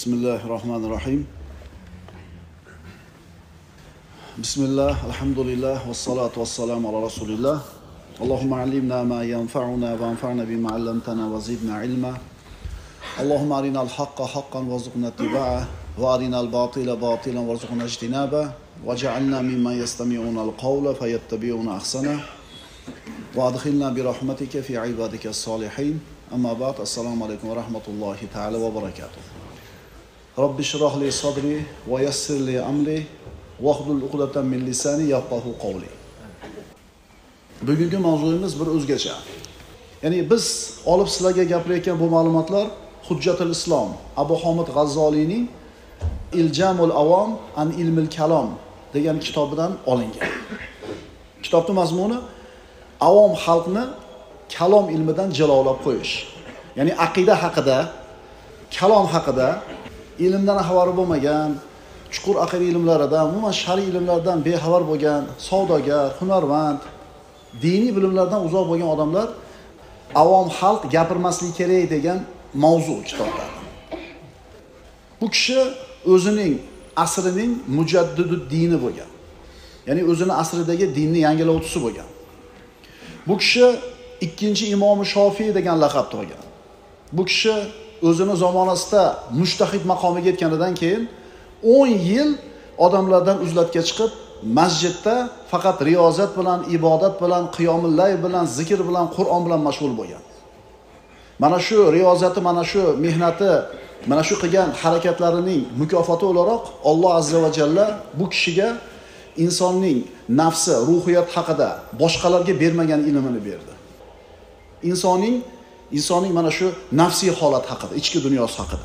Bismillahirrahmanirrahim. Bismillah, alhamdulillah, wassalatu wassalamu ala rasulillah. Allahumma allimna ma yanfa'una wa anfa'na bima 'allamtana wa zidna ilma. Allahumma arinal haqqa haqqan warzuqna ittiba'ah wa arinal batila batilan warzuqna ijtinabah waj'alna mimman yastami'una al-qawla fayattabi'una ahsana wa adkhilna bi rahmatika fi 'ibadika as-salihin. Amma ba'd, assalomu alaykum va rahmatullohi ta'ala va barakatuh. Robbi shrah li sadri va yassir li amri wahlul 'uqdatan min lisani yafqahu qawli. Bugungi mavzuyimiz bir o'zgacha. Ya'ni biz olib sizlarga gapirayotgan bu ma'lumotlar Hujjatul Islom Abu Hamid G'azzoliyning Iljamul Avom an ilmil kalom degan kitobidan olingan. Kitobning mazmuni avom xalqni kalom ilmidan jilovlab qo'yish. Ya'ni aqida haqida, kalom haqida ilmdan xabari bo'lmagan, chuqur aqida ilmlaridan, umuman shariy ilmlardan bexabar bo'lgan, savdogar, hunarmand, diniy bilimlardan uzoq bo'lgan odamlar avom xalq gapirmasligi kerak degan mavzu kitobda. Bu kishi o'zining asrining mujaddidud dini bo'lgan. Ya'ni o'zining asridagi dinni yangilovchisi bo'lgan. Bu kishi ikkinchi imom Shofiy degan laqabni olgan. Bu kishi o'zini zamonasida mushtahid maqomiga yetganidan keyin 10 yil odamlardan uzlatga chiqib, masjidda faqat riyozat bilan, ibodat bilan, qiyomul layl bilan, zikr bilan, Qur'on bilan mashg'ul bo'lgan. Mana shu riyozati, mana shu mehnati, mana shu qilgan harakatlarining mukofoti o'laroq Alloh azza va jalla bu kishiga insonning nafsi, ruhiyat haqida boshqalarga bermagan ilmini berdi. Insonning mana shu nafsiy holat haqida, ichki dunyosi haqida.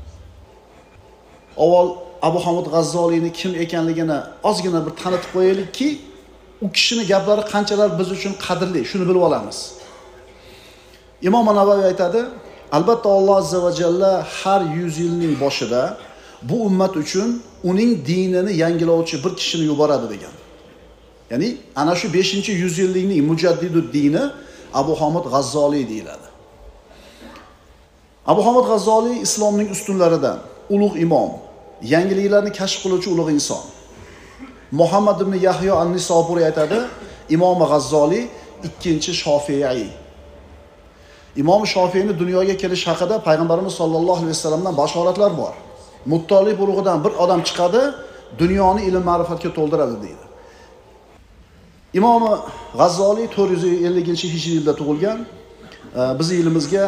Avval Abu Hamid G'azzoliyni kim ekanligini ozgina bir tanitib qo'yaylikki, u kishining gaplari qanchalar biz uchun qadrli, shuni bilib olamiz. Imom Navaviy aytadi, albatta Alloh azza va jalla har 100 yilning boshida bu ummat uchun uning dinini yangilovchi bir kishini yuboradi degan. Ya'ni ana shu 5-100 yillikning mujaddidud dini Abu Hamid G'azzoliy deyiladi. Abu Hamid G'azzoliy islomning ustunlaridan, ulug' imom, yangiliklarni kashf qiluvchi ulug' inson. Muhammad ibn Yahyo an-Nisoburiy aytadi, Imom G'azzoliy ikkinchi Shofiy. Imom Shofiyning dunyoga kelish haqida payg'ambarimiz sollallohu alayhi vasallamdan bashoratlar bor. Muttolib urug'idan bir odam chiqadi, dunyoni ilm ma'rifatga to'ldiradi deydi. Imom G'azzoliy 450-hijriy yilda tug'ilgan. Bizning yilimizga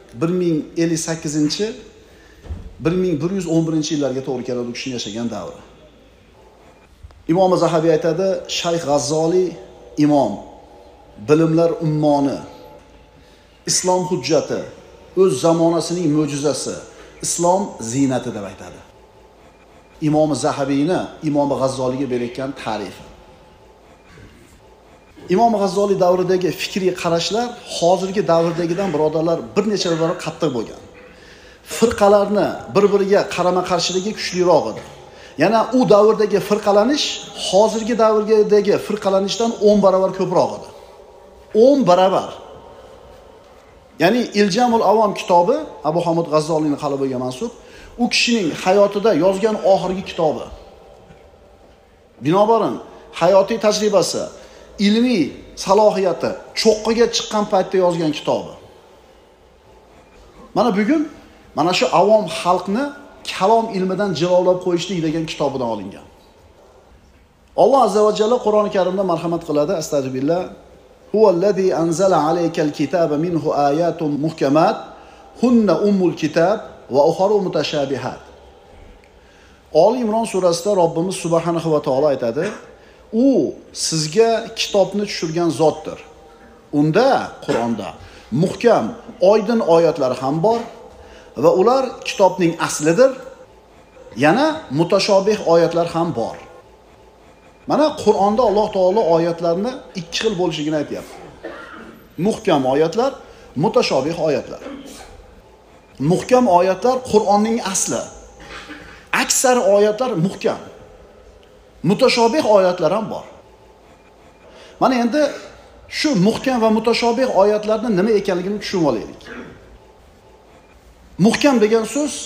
1011-yillarga to'g'ri keladi u kishining yashagan davri. Imom Zahabiy aytadi, Shayx G'azzoliy imom, bilimlar ummoni, islom hujjati, o'z zamonasining mo'jizasi, islom ziynati deb aytadi. Imom Zahabiyni Imom G'azzoliyga berayotgan ta'rifi. Imom G'azzoliy davridagi fikriy qarashlar hozirgi davrdagidan birodarlar bir necha barobar qattiq bo'lgan. Firqalarni bir-biriga qarama-qarshiligi kuchliroq edi. Yana u davrdagi firqalanish hozirgi davrdagi firqalanishdan 10 barobar ko'proq edi. 10 barobar. Ya'ni Iljamul Avom kitobi Abu Hamid G'azzoliyning qalbiga mansub, u kishining hayotida yozgan oxirgi kitobi. Binobarin hayotiy tajribasi, ilmiy salohiyati cho'qqiga chiqqan paytda yozgan kitobi. Mana bugun mana shu avom xalqni kalom ilmidan jilovlab qo'yishlik degan kitobidan olingan. Alloh azza va jalla Qur'oni Karimda marhamat qiladi, astagfirullah. Huvallazi anzala alaykal kitaba minhu ayatun muhkamat hunna ummul kitab va ukharu mutashabihat. Oli Imron surasida Robbimiz subhanahu va taolo aytadi, u sizga kitobni tushirgan zotdir. Unda Qur'onda muhkam, oydin oyatlar ham bor va ular kitobning aslidir. Yana mutashobih oyatlar ham bor. Mana Qur'onda Alloh taolo oyatlarni ikki xil bo'lishligini aytayapti. Muhkam oyatlar, mutashobih oyatlar. Muhkam oyatlar Qur'onning asli. Aksar oyatlar muhkam. Mutashobih oyatlar ham bor. Mana endi shu muhkam va mutashobih oyatlarning nima ekanligini tushunib olaylik. Muhkam degan so'z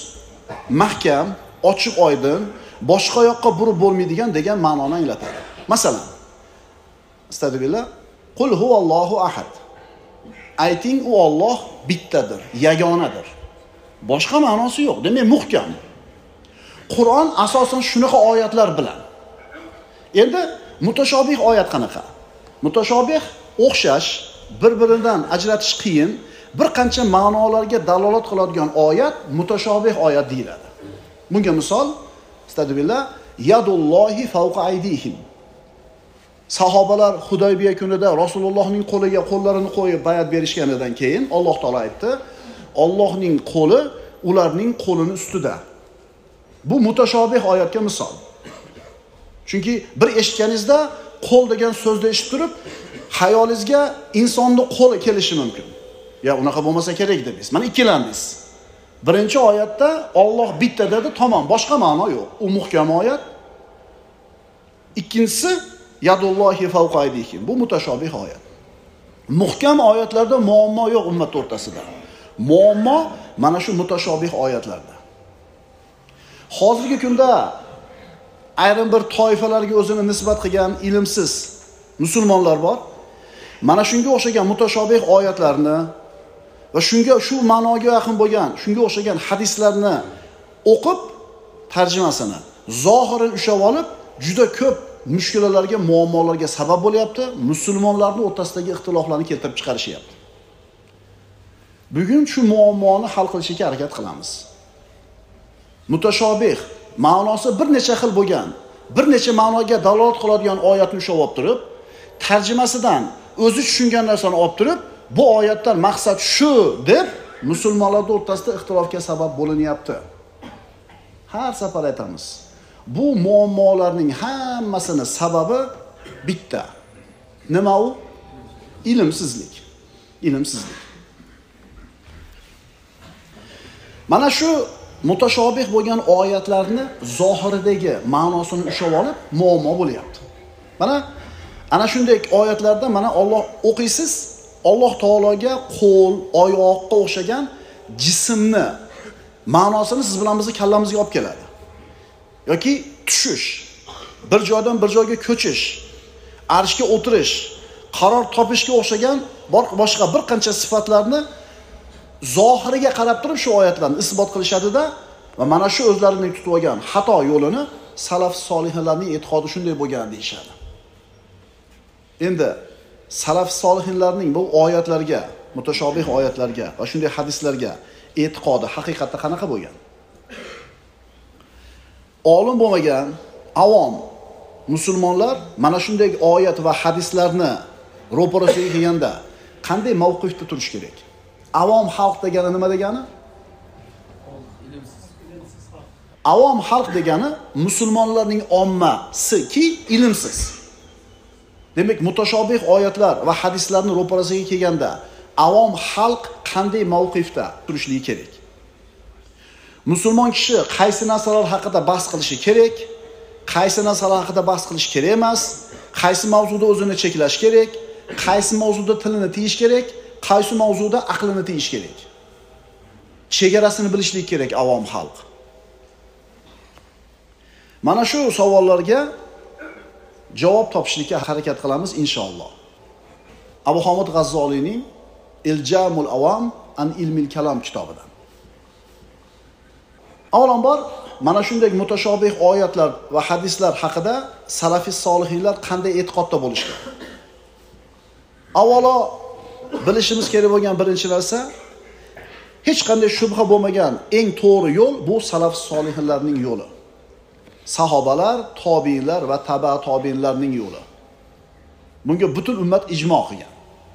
mahkam, ochiq oydin, boshqa yoqqa burib bo'lmaydigan degan ma'noni anglatadi. Masalan, astagfirullah, qul huvallohu ahad. Ayting, u Alloh bittadir, yagonadir. Boshqa ma'nosi yo'q. Demak, muhkam. Qur'on asosan shunaqa oyatlar bilan. Endi mutashobih oyat qanaqa? Mutashobih o'xshash, bir-biridan ajratish qiyin, bir qancha ma'nolarga dalolat qiladigan oyat mutashobih oyat deyiladi. Bunga misol, astagfirullah, yadullohi fawqa aydihim. Sahobalar Hudaybiya kunida Rasulullohning qo'liga qo'llarini qo'yib bayat berishganidan keyin Alloh taolo aytdi, Allohning qo'li ularning qo'lini ustida. Bu mutashobih oyatga misol. Chunki bir eshitganingizda qo'l degan so'zni eshitib turib, xayolingizga insonning qo'li kelishi mumkin. Ya unaqa bo'lmasa kerak dedingiz. Mana ikkilandingiz. Birinchi oyatda Alloh bitta dedi, tamom, boshqa ma'no yo'q. U muhkam oyat. Ikkinchisi yadullohi fawqa aydihim. Bu mutashobih oyat. Muhkam oyatlarda muammo yo'q ummat o'rtasida. Muammo mana shu mutashobih oyatlarda. Hozirgi kunda ayrim bir toifalarga o'zini nisbat qilgan ilmsiz musulmonlar bor. Mana shunga o'xshagan mutashobih oyatlarni va shu ma'noga yaqin bo'lgan, shunga o'xshagan hadislarni o'qib, tarjimasini, zohirini ushlab olib, juda ko'p mushkulalarga, muammolarga sabab bo'lyapti. Musulmonlarning o'rtasidagi ixtiloflarni keltirib chiqarishyapti. Bugun shu muammoni hal qilishga harakat qilamiz. Mutashobih ma'nosi bir necha xil bo'lgan, bir necha ma'noga dalolat qiladigan oyatni ushlab olib turib, tarjimasidan o'zi tushungan narsani olib turib, bu oyatdan maqsad shu deb musulmonlar o'rtasida ixtilofga sabab bo'linyapti. Har safar aytamiz. Bu muammolarning hammasini sababi bitta. Nima u? Ilmsizlik. Ilmsizlik. Mana shu mutashobih bo'lgan oyatlarni zohiridagi ma'nosini ushlab olib, muammo bo'lyapti. Mana ana shunday oyatlarda mana Alloh o'qiysiz, Alloh taologa qo'l, oyoqqa o'xshagan jismni ma'nosini siz bilan bizni kallamizga olib keladi. Yoki tushish, bir joydan bir joyga ko'chish, arshga o'tirish, qaror topishga o'xshagan boshqa bir qancha sifatlarni zohiriga qarab turib shu oyatlarni isbot qilishadi-da va mana shu o'zlarining tutib olgan xato yo'lini salaf solihinlarning e'tiqodi shunday bo'lgan deyshadi. Endi salaf solihinlarning bu oyatlarga, mutashobih oyatlarga va shunday hadislarga e'tiqodi haqiqatda qanaqa bo'lgan? Olim bo'lmagan avom musulmonlar mana shunday oyat va hadislarni ro'parasiga kelganda qanday mavqifda turish kerak? Avom xalq degani nima degani? Avom xalq degani musulmonlarning ommasi-ki ilmsiz. Demak, mutashobih oyatlar va hadislarni ro'parasiga kelganda avom xalq qanday mavqifda turishligi kerak? Musulmon kishi qaysi narsalar haqida bahs qilishi kerak, qaysi narsalar haqida bahs qilish kerak emas, qaysi mavzuda o'zini cheklash kerak, qaysi mavzuda tilini tiyish kerak, qaysi mavzuda aqlini tiyish kerak. Chegarasini bilishlik kerak avom xalq. Mana shu savollarga javob topishlikka harakat qilamiz inshaalloh. Abu Hamid G'azzoliyning Iljamul Avam an ilmil kalam kitobidan. Avvalambor mana shunday mutashobih oyatlar va hadislar haqida salafi solihinlar qanday e'tiqodda bo'lishgan? Avvalo bilishimiz kerak bo'lgan birinchi narsa, hech qanday shubha bo'lmagan eng to'g'ri yo'l bu salaf solihinlarning yo'li. Sahobalar, tobiinlar va taba tobiinlarning yo'li. Bunga butun ummat ijmo qilgan.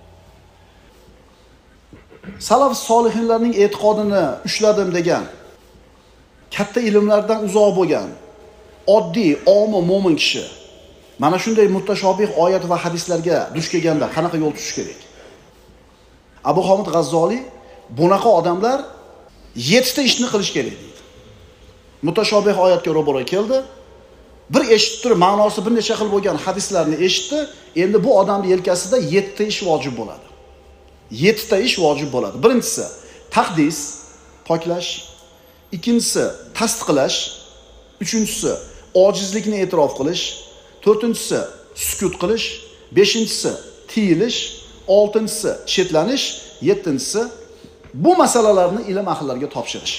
Salaf solihinlarning e'tiqodini ushladim degan, katta ilmlardan uzoq bo'lgan, oddiy, omi mo'min kishi mana shunday mutashobih oyat va hadislarga duch kelganda qanaqa yo'l tutish kerak? Abu Hamid G'azzoliy bunaqa odamlar 7 ta ishni qilish kerak deydi. Mutashobih oyatga ro'baro keldi. Bir eshitib turib ma'nosi bir necha xil bo'lgan hadislarni eshitdi. Endi bu odamning yelkasida 7 ta ish vojib bo'ladi. 7 ta ish vojib bo'ladi. Birinchisi taqdis, poklash. ikkinchisi tasdiqlash, uchinchisi ojizlikni e'tirof qilish, to'rtinchisi sukut qilish, beshinchisi tiyilish, oltinchisi chetlanish, yettinchisi bu masalalarni ilm ahllariga topshirish.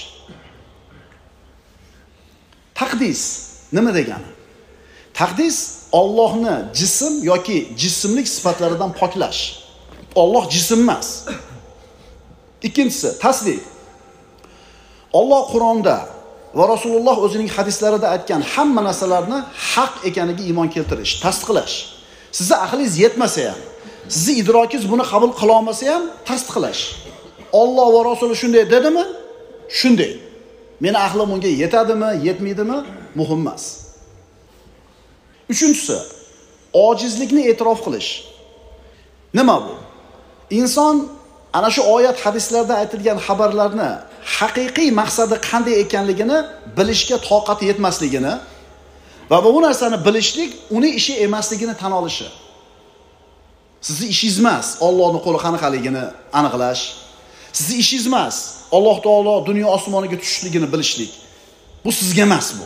Taqdis nima degani? Taqdis Allohni jism yoki jismlik sifatlaridan poklash. Alloh jism emas. Ikkinchisi tasdiq. Alloh Qur'onda va Rasululloh o'zining hadislarida aytgan hamma narsalarni haq ekaniga iymon keltirish, tasdiqlash. Sizning aqlingiz yetmasa ham, sizning idrokingiz buni qabul qila olmasa ham tasdiqlash. Alloh va Rasuli shunday dedimi? Shunday. Meni aqlim unga yetadimi, yetmaydimi? Muhim emas. Uchinchisi, ojizlikni e'tirof qilish. Nima bu? Inson ana shu oyat hadislarda aytilgan xabarlarni haqiqiy maqsadi qanday ekanligini bilishga toqati yetmasligini va bu narsani bilishlik uning ishi emasligini tan olishi. Sizning ishingiz emas Allohning qo'li qanaqaligini aniqlash. Sizning ishingiz emas Alloh taolo dunyo osmoniga tushishligini bilishlik. Bu sizga emas bu.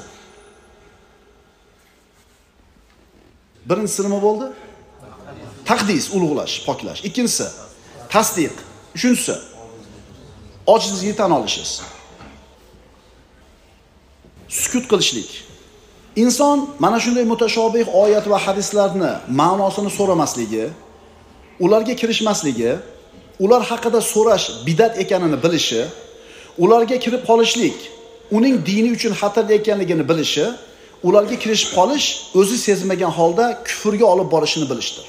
Birinchisi nima bo'ldi? Taqdis, ulug'lash, poklash. Ikkinchisi tasdiq. Uchinchisi ojizlikni tan olishingiz. Sukut qilishlik. Inson mana shunday mutashobih oyat va hadislarni ma'nosini so'ramasligi, ularga kirishmasligi, ular haqida so'rash bidat ekanini bilishi, ularga kirib qolishlik uning dini uchun xatarli ekanligini bilishi, ularga kirishib qolish o'zi sezmagan holda kufrga olib borishini bilishdir.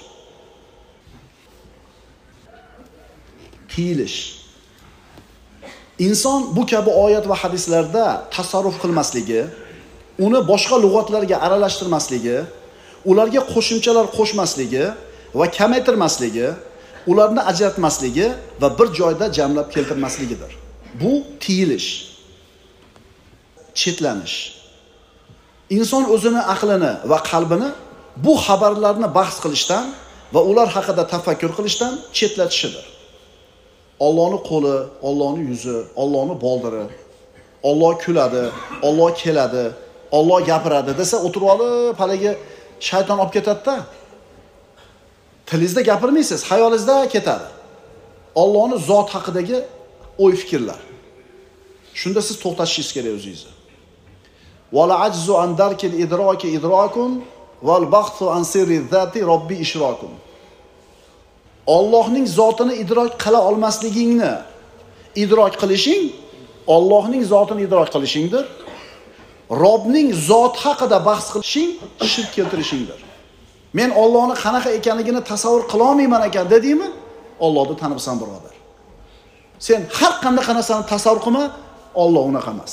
Tiyilish. Inson bu kabi oyat va hadislarda tasarruf qilmasligi, uni boshqa lug'atlarga aralashtirmasligi, ularga qo'shimchalar qo'shmasligi va kamaytirmasligi, ularni ajratmasligi va bir joyda jamlab keltirmasligidir. Bu tiyilish. Chetlanish. Inson o'zini aqlini va qalbini bu xabarlarni bahs qilishdan va ular haqida tafakkur qilishdan chetlatishidir. Allohning qo'li, Allohning yuzi, Allohning boldiri, Alloh kuladi, Alloh keladi, Alloh gapiradi desa o'tirib olib, haligi shayton olib ketadi-da. Tilingizda gapirmaysiz, xayolingizda ketadi. Allohning zot haqidagi o'y fikrlar. Shunda siz to'xtatishingiz kerak o'zingizni. Wal ajzu an darkil idraki idrakun wal baxthu an sirri zati robbi ishrakun. Allohning zotini idrok qila olmasligingni idrok qilishing Allohning zotini idrok qilishingdir. Robbning zot haqida bahs qilishing shirk keltirishingdir. Men Allohni qanaqa ekanligini tasavvur qila olmayman ekan dedingmi? Allohni tanibsan birodar. Sen har qanday narsani tasavvur qilma, Alloh unaqa emas.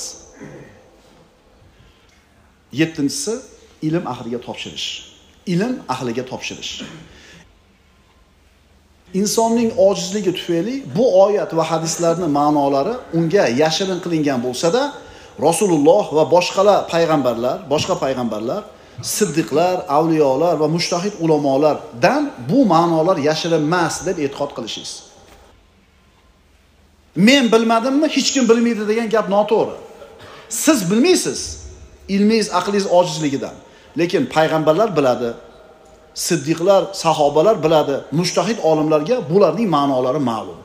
Yettinchisi ilm ahliga topshirish. Ilm ahliga topshirish. Insonning ojizligi tufayli bu oyat va hadislarning ma'nolari unga yashirin qilingan bo'lsa-da, Rasululloh va boshqa payg'ambarlar, siddiqlar, avliyolar va mushtahid ulamolardan bu ma'nolar yashirin emas deb e'tiqod qilishingiz. Men bilmadimmi, hech kim bilmaydi degan gap noto'g'ri. Siz bilmaysiz, ilmingiz, aqlingiz ojizligidan. Lekin payg'ambarlar biladi. Siddiqlar, sahobalar biladi. Mushtahid olimlarga bularning ma'nolari ma'lum.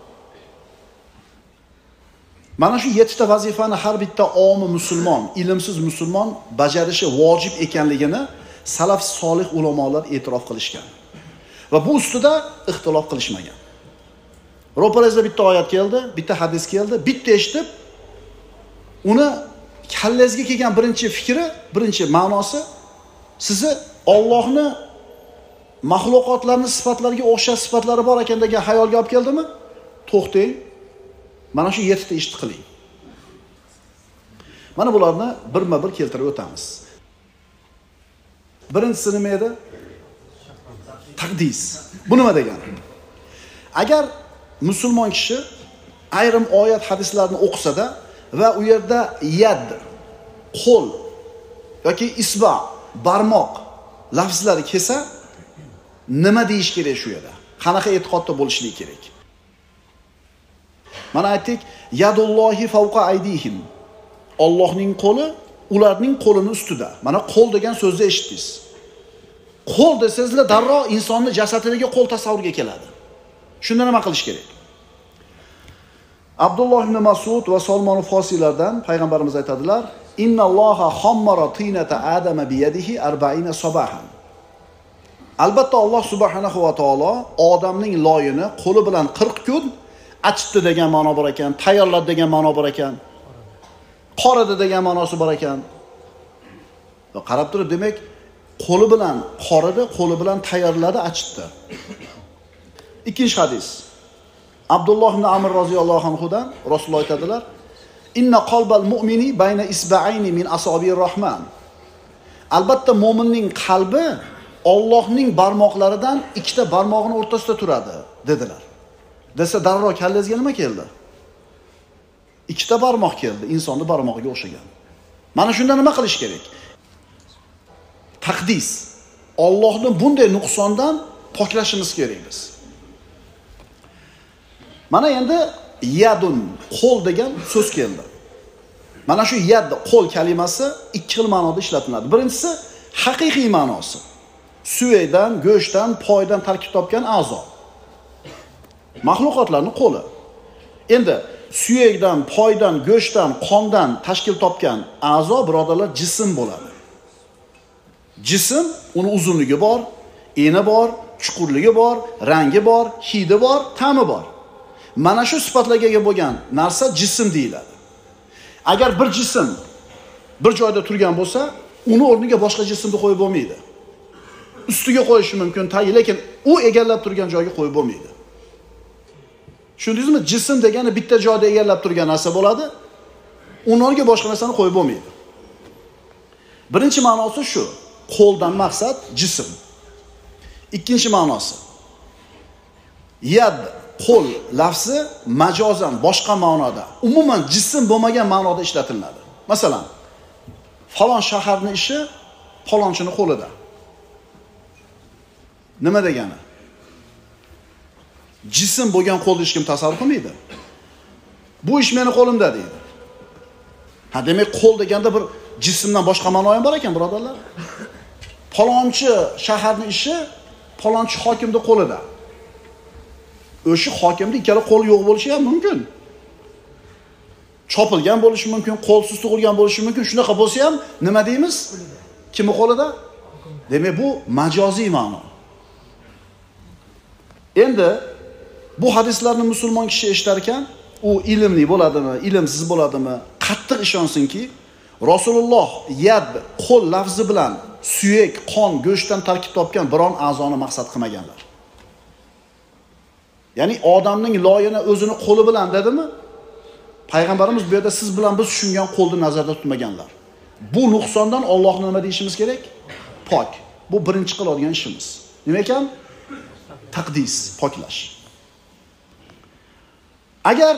Mana shu 7 ta vazifani har bitta omi musulmon, ilmsiz musulmon bajarishi vojib ekanligini salaf solih ulamolar e'tirof qilishgan. Va bu ustida ixtilof qilishmagan. Ro'paringizda bitta oyat keldi, bitta hadis keldi, bitta eshitib, uni kallangizga kelgan birinchi fikri, birinchi ma'nosi sizni Allohni mahluqotlarning sifatlariga o'xshash sifatlari bor ekan degan xayolga olib keldimi? To'xtang. Mana shu 7 ta ishni qiling. Mana bularni birma-bir keltirib o'tamiz. Birinchisi nima edi? Taqdis. Bu nima degani? Agar musulmon kishi ayrim oyat hadislarni o'qisa-da va u yerda yad, qo'l yoki isba, barmoq lafzlari kelsa, nima deyish kerak shu yerda? Qanaqa e'tiqodda bo'lishligi kerak? Mana aytdik, yadullohi fawqa aydihim. Allohning qo'li ularning qo'lini ustida. Mana qo'l degan so'zni eshitdingiz. Qo'l desangizlar darrov insonning jasadidagi qo'l tasavvurga keladi. Shunda nima qilish kerak? Abdulloh ibn Mas'ud va Salmon Fosiylardan payg'ambarimiz aytadilar: "Innalloha hammara tinata adama biyadihi 40 sabahan." Albatta Alloh subhanahu va taolo odamning loyini qo'li bilan 40 kun achitdi degan ma'no bor ekan, tayyorladi degan ma'no bor ekan, qoridi degan ma'nosi bor ekan. Va qarab turib, demak, qo'li bilan qoridi, qo'li bilan tayyorladi, achitdi. Ikkinchi hadis. Abdulloh ibn Amr roziyallohu anhudan Rasululloh aytadilar: "Inna qalbal mu'mini bayna isba'ayni min asobir rahman." Albatta mo'minning qalbi Allohning barmoqlaridan ikkita barmog'ining o'rtasida turadi, dedilar. Desa darrov kallangizga nima keldi? Ikkita barmoq keldi, insonning barmog'iga o'xshagan. Mana shunda nima qilish kerak? Taqdis. Allohni bunday nuqsondan poklashimiz kerak biz. Mana endi yadun, qo'l degan so'z keldi. Mana shu yad, qo'l kalimasi ikki xil ma'noda ishlatiladi. Birinchisi haqiqiy ma'nosi. Suyakdan, go'shtdan, poydan tarkib topgan a'zo. Mahluqotlarning qo'li. Endi suyakdan, poydan, go'shtdan, qondan tashkil topgan a'zo birodarlar jism bo'ladi. Jism, uni uzunligi bor, eni bor, chuqurligi bor, rangi bor, hidi bor, ta'mi bor. Mana shu sifatlarga ega bo'lgan narsa jism deyiladi. Agar bir jism bir joyda turgan bo'lsa, uni o'rniga boshqa jismni qo'yib bo'lmaydi. Ustiga qo'yish mumkin, lekin u egallab turgan joyga qo'yib bo'lmaydi. Tushundingizmi? Jism degani bitta joyda egallab turgan narsa bo'ladi. Uni o'rniga boshqa narsani qo'yib bo'lmaydi. Birinchi ma'nosi shu. Qo'ldan maqsad jism. Ikkinchi ma'nosi yad, qo'l lafzi majozan boshqa ma'noda, umuman jism bo'lmagan ma'noda ishlatiladi. Masalan, falon shaharning ishi falonchining qo'lida. Nima degani? Jism bo'lgan qo'lni hech kim tasavvur qilmaydi. Bu ish meni qo'limda deydi. Ha, demak qo'l deganda bir jismdan boshqa ma'no ham bor ekan, birodarlar. Falonchi shaharning ishi falonchi hokimning qo'lida. O'sha hokimning ikkala qo'li yo'q bo'lishi ham mumkin. Chopilgan bo'lishi mumkin, qo'lsiz tug'ilgan bo'lishi mumkin. Shunaqa bo'lsa ham nima deymiz? Kimning qo'lida? Demak, bu majoziy ma'no. Endi bu hadislarni musulmon kishi eshitar ekan, u ilmli bo'ladimi, ilmsiz bo'ladimi, qattiq ishonsinki, Rasululloh yad, qo'l lafzi bilan suyak, qon, go'shtdan tarkib topgan biron a'zoni maqsad qilmaganlar. Ya'ni odamning loyini o'zini qo'li bilan dedimi? Payg'ambarimiz bu yerda siz bilan biz tushungan qo'lni nazarda tutmaganlar. Bu nuqsondan Allohni nima deyishimiz kerak? Pok. Bu birinchi qiladigan ishimiz. Nima ekan? Taqdis, poklash. Agar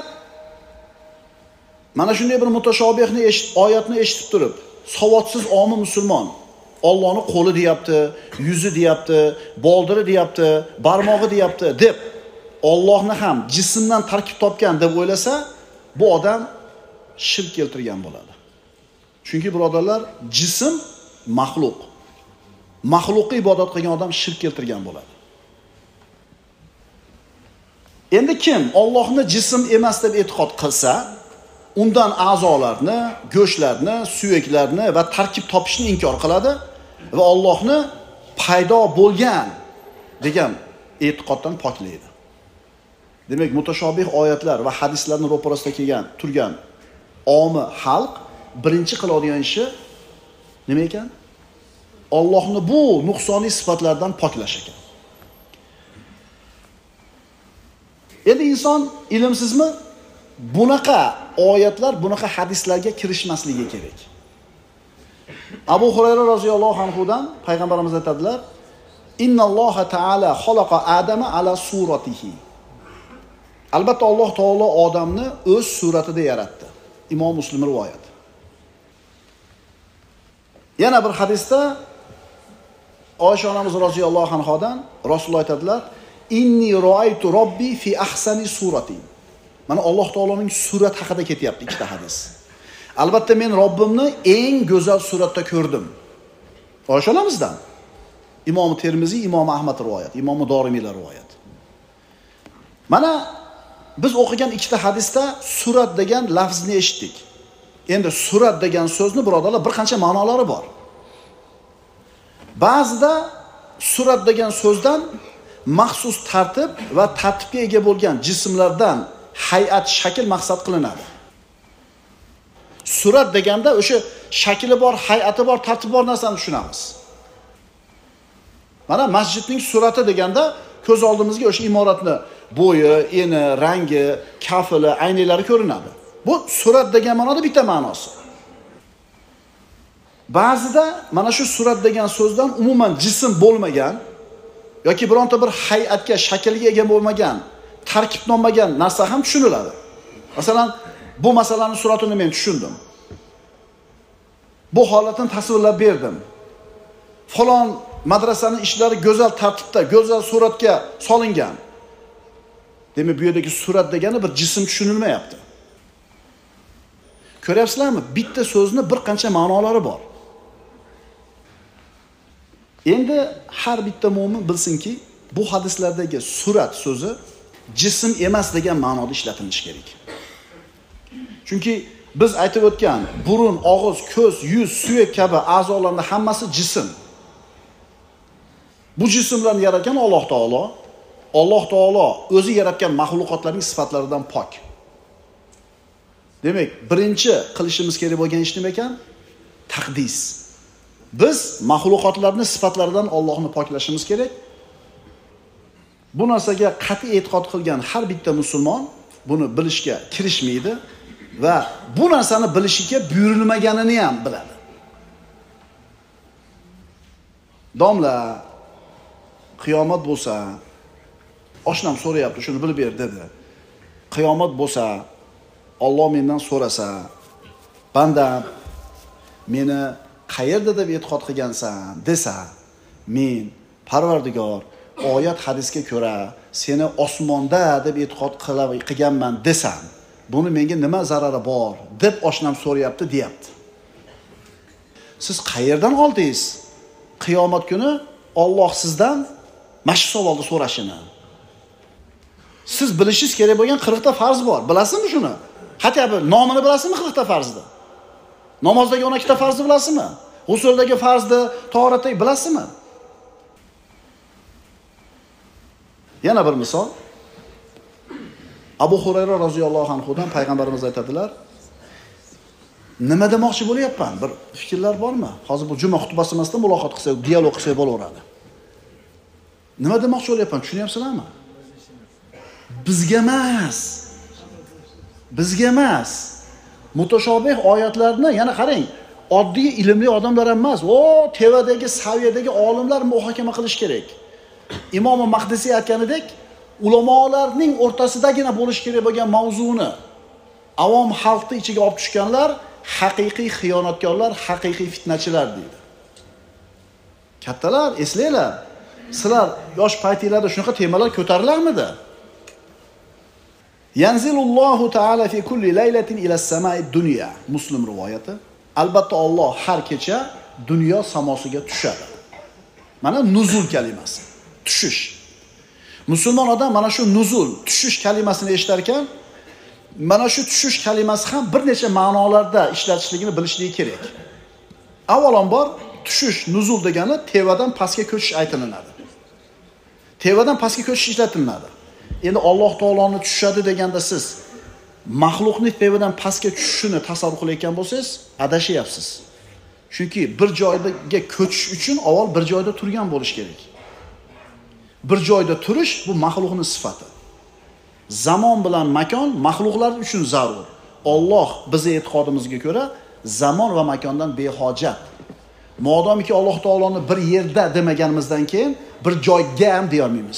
mana shunday bir mutashobihni oyatni eshitib turib, savodsiz omi musulmon Allohni qo'li deyapti, yuzi deyapti, boldiri deyapti, barmog'i deyapti deb Allohni ham jismdan tarkib topgan deb o'ylasa, bu odam shirk keltirgan bo'ladi. Chunki birodarlar, jism maxluq. Maxluqqa ibodat qilgan odam shirk keltirgan bo'ladi. Endi kim Allohni jism emas deb e'tiqod qilsa, undan a'zolarni, go'shtlarni, suyaklarni va tarkib topishni inkor qiladi va Allohni paydo bo'lgan degan e'tiqoddan poklaydi. Demak, mutashobih oyatlar va hadislarning ro'parasida kelgan, turgan omi xalq birinchi qiladigan ishi nima ekan? Allohni bu nuqsoniy sifatlardan poklash ekan. Endi inson ilmsizmi? Bunaqa oyatlar, bunaqa hadislarga kirishmasligi kerak. Abu Hurayra roziyallohu anhudan payg'ambarimiz aytadilar: "Innalloha ta'ala xalaqa Adama ala suratihi." Albatta Alloh taolo odamni o'z suratida yaratdi. Imom Muslim rivoyat. Yana bir hadisda Oysha onamiz roziyallohu anhodan Rasululloh aytadilar: "Inni ro'aytu robbi fi ahsani surati." Mana Alloh taoloning surat haqida ketyapti ikkita hadis. Albatta men Robbimni eng go'zal suratda ko'rdim. Oyshalamizdan. Imom Termiziy, Imom Ahmad rivoyat, Imom Dorimiylar rivoyat. Mana biz o'qigan ikkita hadisda surat degan lafzni eshitdik. Endi surat degan so'zni birodarlar bir qancha ma'nolari bor. Ba'zida surat degan so'zdan maxsus tartib va tartibga ega bo'lgan jismlardan hay'at, shakl maqsad qilinadi. Surat deganda o'sha shakli bor, hay'ati bor, tartibi bor narsani tushunamiz. Mana masjidning surati deganda ko'z oldimizga o'sha imoratni bo'yi, eni, rangi, kafili, aynaklari ko'rinadi. Bu surat degan ma'noda bitta ma'nosi. Ba'zida mana shu surat degan so'zdan umuman jism bo'lmagan yoki bironta bir hay'atga, shaklga ega bo'lmagan, tarkiblanmagan narsa ham tushuniladi. Masalan, bu masalaning suratini men tushundim. Bu holatni tasvirlab berdim. Falon madrasaning ishlari go'zal tartibda, go'zal suratga solingan. Demak, bu yerdagi surat degani bir jism tushunilmayapti. Ko'ryapsizlarmi? Bitta so'zni bir qancha ma'nolari bor. Endi har bitta mu'min bilsinki, bu hadislardagi surat so'zi jism emas degan ma'noda ishlatilishi kerak. Chunki biz aytib o'tgan burun, og'iz, ko'z, yuz, suyak kabi a'zolarning hammasi jism. Bu jismlarni yaratgan Alloh taolo. Alloh taolo o'zi yaratgan mahluqotlarning sifatlaridan pok. Demak, birinchi qilishimiz kerak bo'lgan ish nima ekan? Taqdis. Biz mahluqotlarning sifatlaridan Allohni poklashimiz kerak. Bu narsaga qat'iy e'tiqod qilgan har bitta musulmon buni bilishga kirishmaydi va bu narsani bilishiga buyurilmaganini ham biladi. Domla, qiyomat bo'lsa, oshnam so'rayapti, shuni bilib ber dedi. Qiyomat bo'lsa, Alloh mendan so'rasa, bandam, meni qayerda deb e'tiqod qilgansan desa, men Parvardigor oyat hadisga ko'ra seni osmonda deb e'tiqod qilganman desam, buni menga nima zarari bor deb oshnam so'rayapti deyapti. Siz qayerdan oldingiz? Qiyomat kuni Alloh sizdan mashq savolni so'rashini. Siz bilishingiz kerak bo'lgan 40 ta farz bor. Bilasizmi shuni? Hatto nomini bilasizmi 40 ta farzni? Namozdagi 12 ta farzni bilasizmi? G'usldagi farzni, tahoratdagi bilasizmi? Yana bir misol. Abu Hurayra roziyallohu anhudan payg'ambarimiz aytadilar: "Nima demoqchi bo'lyapman? Bir fikrlar bormi? Hozir bu juma xutbasi emasdan muloqot qilsak, dialog qilsak bo'laveradi. Nima demoqchi bo'lyapman? Tushunyapsizlarmi? Bizga emas. Bizga emas. Mutashobih oyatlarni yana qarang, oddiy ilmli odamlar ham emas, tevadagi, saviyadagi olimlar muhokama qilish kerak. Imom Maqdisiy aytganidek, ulamolarning o'rtasidagina bo'lish kerak bo'lgan mavzuni avom xalqni ichiga olib tushganlar haqiqiy xiyonatkorlar, haqiqiy fitnachilar deydi. Kattalar, eslanglar, sizlar yosh paytinglarda shunaqa temalar ko'tarilarmidi? Yanzilullohu ta'ala fi kulli laylatin ila as-sama'i dunya. Muslim rivoyati. Albatta Alloh har kecha dunyo samosiga tushadi. Mana nuzul kalimasi. Tushish. Musulmon odam mana shu nuzul, tushish kalimasini eshitar ekan, mana shu tushish kalimasi ham bir necha ma'nolarda ishlatishligini bilishligi kerak. Avvalambor tushish, nuzul degani tevadan pastga ko'chish aytilinadi. Tevadan pastga ko'chish ishlatiladi. Endi Alloh taoloni tushadi deganda siz mahluqning tevadan pastga tushishini tasavvur qilayotgan bo'lsangiz, adashyapsiz. Chunki bir joyga ko'chish uchun avval bir joyda turgan bo'lish kerak. Bir joyda turish bu mahluqning sifati. Zamon bilan makon mahluqlar uchun zarur. Alloh bizning e'tiqodimizga ko'ra zamon va makondan behojat. Modomiki Alloh taoloni bir yerda demaganimizdan keyin bir joyga ham deya olmaymiz.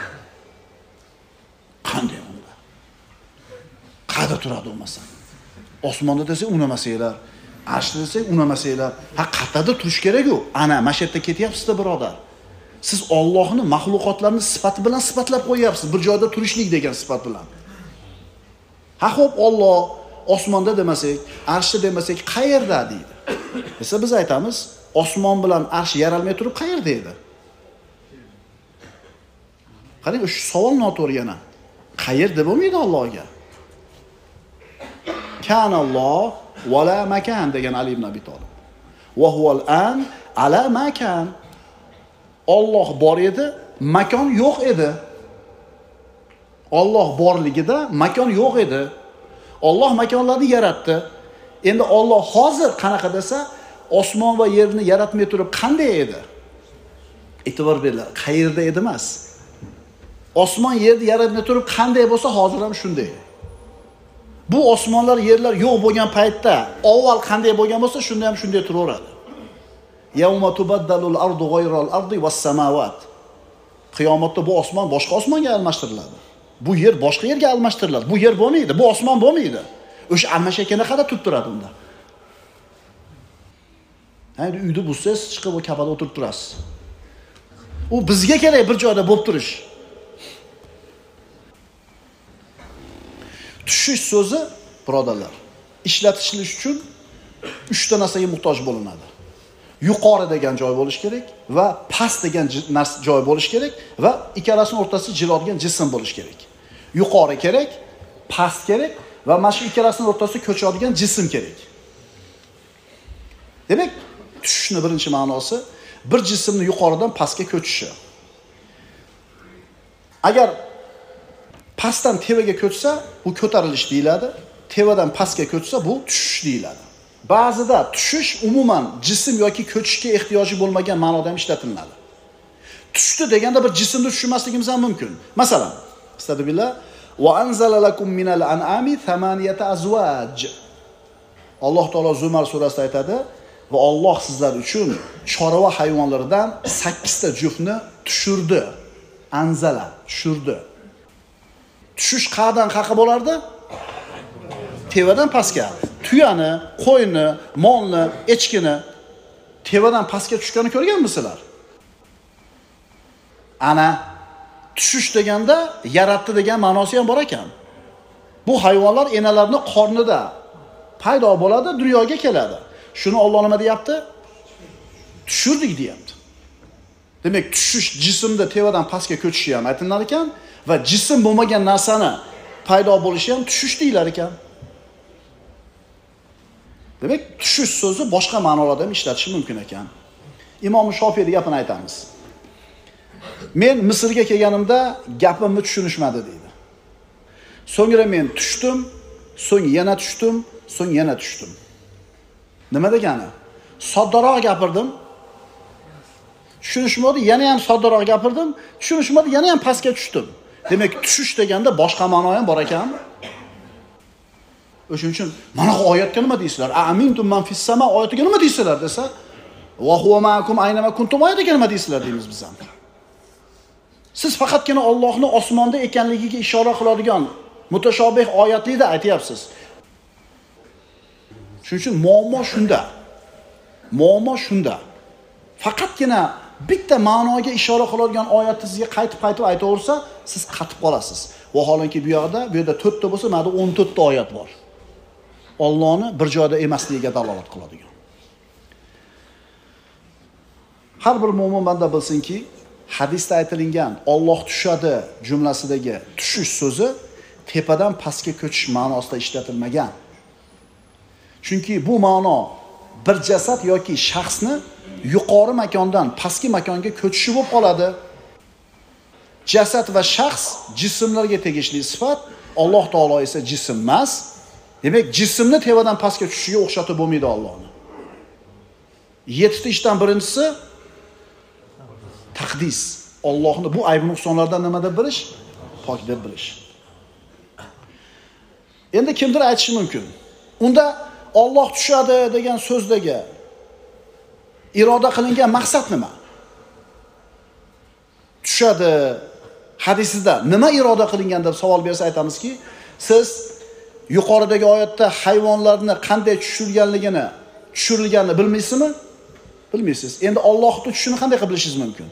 Qanday unda? Qayerda turadi bo'lmasa? Osmonda desa unamasanglar, arshda desa unamasanglar, qayerda turish kerak-ku? Ana, mana shu yerda ketyapsiz-da, birodar. Siz Allohni mahluqotlarni sifati bilan sifatlab qo'yapsiz, bir joyda turishlik degan sifat bilan. Xo'p, Alloh osmonda demasak, arshda demasak, qayerda deydi. Esa biz aytamiz, osmon bilan arsh yaralmay turib qayerda edi? Qarang, shu savol noto'g'ri yana. Qayerda bo'lmaydi Allohga? Kanalloh va la makan degan Ali ibn Abi Talib. Va huval an ala makan. Alloh bor edi, makon yo'q edi. Alloh borligida makon yo'q edi. Alloh makonlarni yaratdi. Endi Alloh hozir qanaqa desa, osmon va yerni yaratmay turib qanday edi? E'tibor beringlar, qayerda edi emas. Osmon yerni yaratmay turib qanday bo'lsa, hozir ham shunday. Bu osmonlar, yerlar yo'q bo'lgan paytda avval qanday bo'lgan bo'lsa, shunda ham shunday turaveradi. Yawma tubaddalul ardu g'ayral ardi was samawat. Qiyomatda bu osmon boshqa osmonga almashtiriladi. Bu yer boshqa yerga almashtiriladi. Bu yer bo'lmaydi, bu osmon bo'lmaydi. O'sha almashayotganda qada turib turadi unda. Endi uyda bo'lsangiz, chiqib o kapada o'tirib turasiz. U bizga kerak bir joyda bo'lib turish. Tushish so'zi, birodarlar, ishlatilish uchun 3 ta narsaga muhtoj bo'linadi. Yuqori degan joy bo'lish kerak va past degan joy bo'lish kerak va ikkalasining o'rtasida jiladigan jism bo'lish kerak. Yuqori kerak, past kerak va mana shu ikkalasining o'rtasida ko'chadigan jism kerak. Demak, tushishning birinchi ma'nosi bir jismni yuqoridan pastga ko'chishi. Agar pastdan tevaga ko'chsa, bu ko'tarilish deyiladi. Tevadan pastga ko'chsa, bu tushish deyiladi. Ba'zida tushish umuman jism yoki ko'chishga ehtiyoji bo'lmagan ma'noda ham ishlatiladi. Tushdi deganda bir jismda tushmasligimiz ham mumkin. Masalan, astagfirullah, va anzala lakum minal an'ami thamaniyata azwaj. Alloh taolo Zumar surasida aytadi, va Alloh sizlar uchun chorva hayvonlaridan 8 ta juftni tushirdi. Anzala, tushirdi. Tushish qayerdan qayerga bo'lardi? Tevadan pastga. Tuyani, qo'yni, molni, echkini tevadan pastga tushganini ko'rganmisizlar? Ana tushish deganda yaratdi degan ma'nosi ham bor ekan. Bu hayvonlar enalarining qornida paydo bo'ladi, dunyoga keladi. Shuni Alloh nima deyapti? Tushirdik deyapti. Demak, tushish jismda tevadan pastga ko'chishi ham aytilar ekan va jism bo'lmagan narsani paydo bo'lishi ham tushish deyilar ekan. Demak, tushish so'zi boshqa ma'nolarda ham ishlatish mumkin ekan. Imom Shofiyning gapini aytamiz. Men Misrga kelganimda gapimni tushunishmadi deydi. So'ngra men tushdim, so'ng yana tushdim, so'ng yana tushdim. Nima degani? Soddaroq gapirdim. Tushunishmadi, yana ham soddaroq gapirdim. Tushunishmadi, yana ham pastga tushdim. Demak, tushish deganda boshqa ma'no ham bor ekan. O'shuning uchun mana bu oyatga nima deysizlar? Amintum man fis sama oyatiga nima deysizlar desa, va huwa ma'akum aynama kuntum oyatiga nima deysizlar deymiz biz ham. Siz faqatgina Allohning osmonda ekanligiga ishora qiladigan mutashobih oyatlarda aytyapsiz. Shuning uchun muammo shunda. Faqatgina bitta ma'noga ishora qiladigan oyatni sizga qaytib aytaversa, siz qatib qolasiz. Vaholanki bu yerda 4 ta bo'lsa, mana 14 ta oyat bor. Allohni bir joyda emasligiga dalolat qiladigan. Har bir mo'min banda bilsinki, hadisda aytilgan Alloh tushadi jumlasidagi tushish so'zi tepadan pastga ko'chish ma'nosida ishlatilmagan. Chunki bu ma'no bir jasad yoki shaxsni yuqori makondan pastki makonga ko'chishi bo'lib qoladi. Jasad va shaxs jismlarga tegishli sifat, Alloh taolo esa jism emas. Demak, jismni tevadan pastga tushishiga o'xshatib bo'lmaydi Allohni. 7 ta ishdan birinchisi taqdis. Allohni bu ayb nuqsonlardan nima deb bilish? Pok deb bilish. Endi kimdir aytishi mumkin. Unda Alloh tushadi degan so'zdagi iroda qilingan maqsad nima? Tushadi hadisida nima iroda qilingan deb savol bersa aytamizki, siz yuqoridagi oyatda hayvonlarni qanday tushirilganini bilmaysizmi? Bilmaysiz. Endi Allohning tushishini qanday qilib bilishingiz mumkin?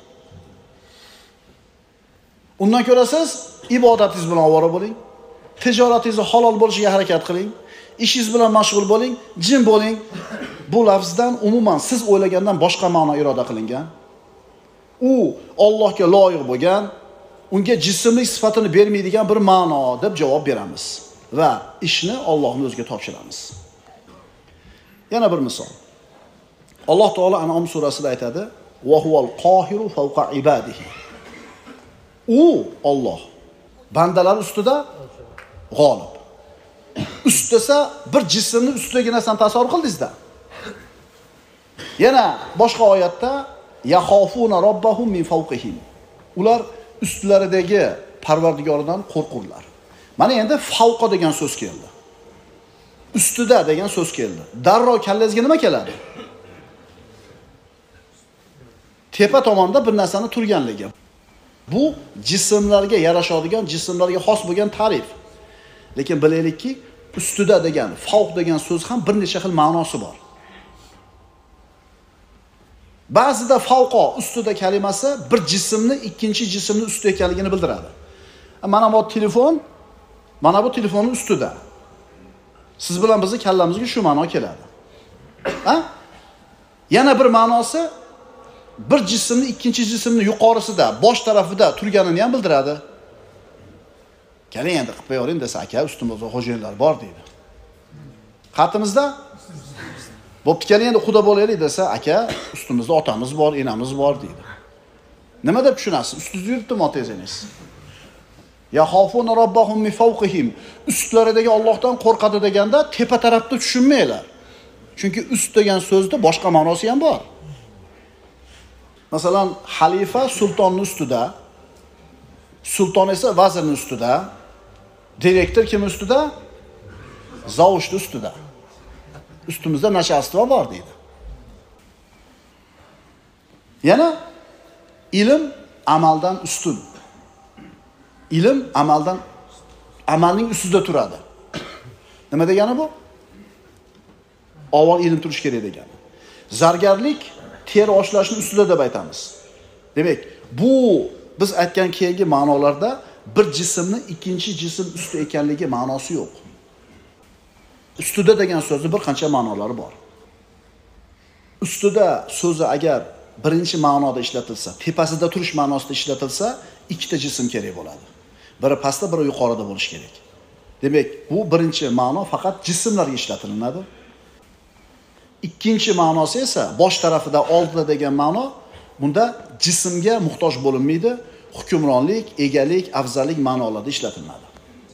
Undan ko'ra siz ibodatingiz bilan ovora bo'ling, tijoratingiz halol bo'lishiga harakat qiling, ishingiz bilan mashg'ul bo'ling, jim bo'ling. Bu lafzdan umuman siz o'ylagandan boshqa ma'no iroda qilingan. U Allohga loyiq bo'lgan, unga jismlik sifatini bermaydigan bir ma'no deb javob beramiz va ishni Allohning o'ziga topshiramiz. Yana bir misol. Alloh taolo An'om surasida aytadi: "Va huval qohiru fawqa ibadihi." U Alloh bandalar ustida g'olib. Ust desa bir jismni ustidagi narsani tasavvur qildingizda. Yana boshqa oyatda yaxofuna robbahum min fawqihim. Ular ustlaridagi Parvardigoridan qo'rqurlar. Mana endi favqa degan so'z keldi. Ustida degan so'z keldi. Darrov kallangizga nima keladi? Tepa tomonda bir narsani turganligi. Bu jismlarga yarashadigan, jismlarga xos bo'lgan ta'rif. Lekin bilaylikki, ustida degan, fawq degan so'z ham bir necha xil ma'nosi bor. Ba'zida fawqo ustida kalimasi bir jismni ikkinchi jismning ustida ekanligini bildiradi. Mana bu telefon, mana bu telefonning ustida. Siz bilan bizni kallamizga shu ma'no keladi. Ha? Yana bir ma'nosi bir jismni ikkinchi jismning yuqorisida, bosh tarafida turganini ham bildiradi. Keling endi qilib qo'ying desa, aka, ustimizda xo'jayinlar bor deydi. Xatimizda bo'pti, keling endi xudo bo'laylik desa, aka, ustimizda otamiz bor, enamiz bor deydi. Nima deb tushunasiz? Ustida yuribdimi otangiz? Yaxofuna robbahum min fawqihim. Ustlaridagi Allohdan qo'rqadi deganda tepa tarafda tushunmaylar. Chunki ust degan so'zda boshqa ma'nosi ham bor. Masalan, xalifa sultonning ustida, sulton esa vazirning ustida, direktor kim ustida? Zavushning ustida. Ustimizda nashastva bor deydi. Yana ilm amaldan ustun. Ilm amalning ustida turadi. Nima degani bu? Avval ilm turish kerak degani. Zargarlik teri oshlashning ustida deb aytamiz. Demak, bu biz aytgan keyingi ma'nolarda bir jismni ikkinchi jism usti ekanligi ma'nosi yo'q. Ustida degan so'zning bir qancha ma'nolari bor. Ustida so'zi agar birinchi ma'noda ishlatilsa, tepasida turish ma'nosida ishlatilsa, ikkita jism kerak bo'ladi. Biri pastda, biri yuqorida bo'lishi kerak. Demak, bu birinchi ma'no faqat jismlarga ishlatilinadi. Ikkinchi ma'nosi esa bosh tarafida, oldida degan ma'no, bunda jismga muhtoj bo'linmaydi, hukmronlik, egalik, afzallik ma'nolarida ishlatiladi.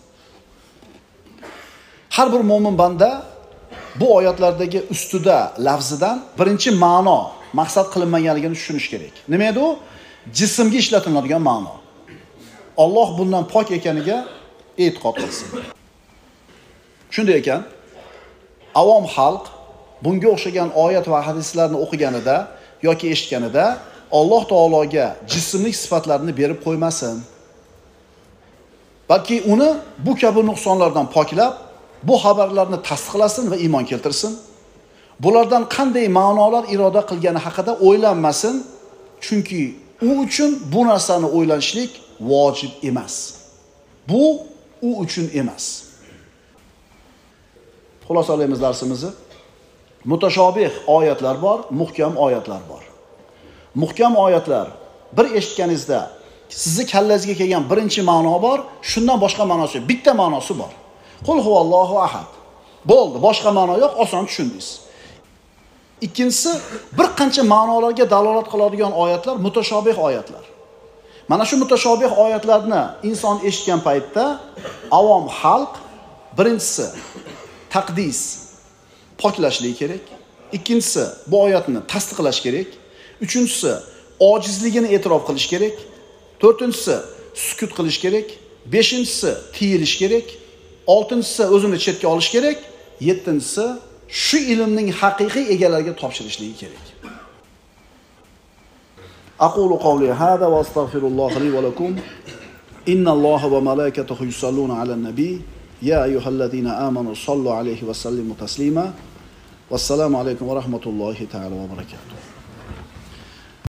Har bir mo'min banda bu oyatlardagi ustida lafzidan birinchi ma'no maqsad qilinmaganligini tushunish kerak. Nima edi u? Jismga ishlatiladigan ma'no. Alloh bundan pok ekaniga e'tiqod qilsin. Shunday ekan, avom xalq bunga o'xshagan oyat va hadislarni o'qiganida yoki eshitganida Alloh taologa jismlik sifatlarini berib qo'ymasin. Balki uni bu kabi nuqsonlardan poklab, bu xabarlarni tasdiqlasin va iymon keltirsin. Bulardan qanday ma'nolar iroda qilgani haqida o'ylanmasin, chunki u uchun bu narsani o'ylanishlik vojib emas. Bu u uchun emas. Xulosalaymiz darsimizni. Mutashobih oyatlar bor, muhkam oyatlar bor. Muhkam oyatlar bir eshitganingizda sizni kallangizga kelgan birinchi ma'no bor, shundan boshqa ma'nosi yo'q. Bitta ma'nosi bor. Qul huvallohu ahad. Bo'ldi, boshqa ma'no yo'q, oson tushundingiz. Ikkinchisi, bir qancha ma'nolarga dalolat qiladigan oyatlar mutashobih oyatlar. Mana shu mutashobih oyatlarni inson eshitgan paytda avom xalq birinchisi taqdis poklashligi kerak. Ikkinchisi bu oyatni tasdiqlash kerak. Uchinchisi ojizligini e'tirof qilish kerak. To'rtinchisi sukut qilish kerak. Beshinchisi tiyilish kerak. Oltinchisi o'zini chetga olish kerak. Yettinchisi shu ilmning haqiqiy egalariga topshirishligi kerak. Aqulu qawli hada va astaghfirulloh li va lakum. Innalloha va malaikatahu yusalluna alan nabiy. Ya ayyuhallazina amanu sallu alayhi va sallimu taslima. Wassalamu alaykum va rahmatullohi ta'ala va barakatuh.